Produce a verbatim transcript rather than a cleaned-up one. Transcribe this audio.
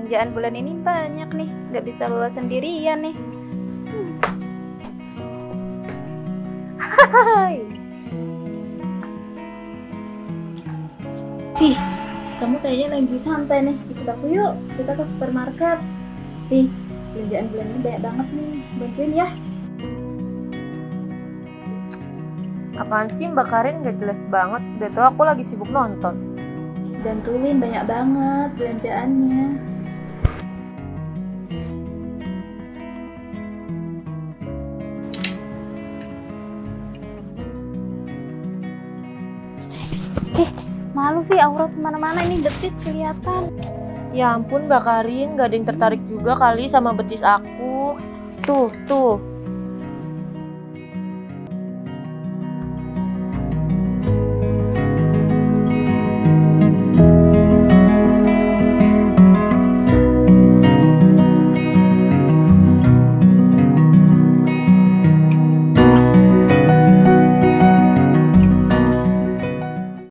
belanjaan bulan ini banyak nih, nggak bisa bawa sendirian nih. Hmm. Hai. Vih, kamu kayaknya lagi santai nih. Ikut aku yuk, kita ke supermarket. Vih, belanjaan bulan ini banyak banget nih, bantuin ya. Apaan sih Mbak Karin, gak jelas banget. Udah tau aku lagi sibuk nonton. Bantuin, banyak banget belanjaannya. Eh, malu Vi, aurat kemana-mana ini, betis kelihatan. Ya ampun Mbak Karin, gak ada yang tertarik juga kali sama betis aku. Tuh, tuh.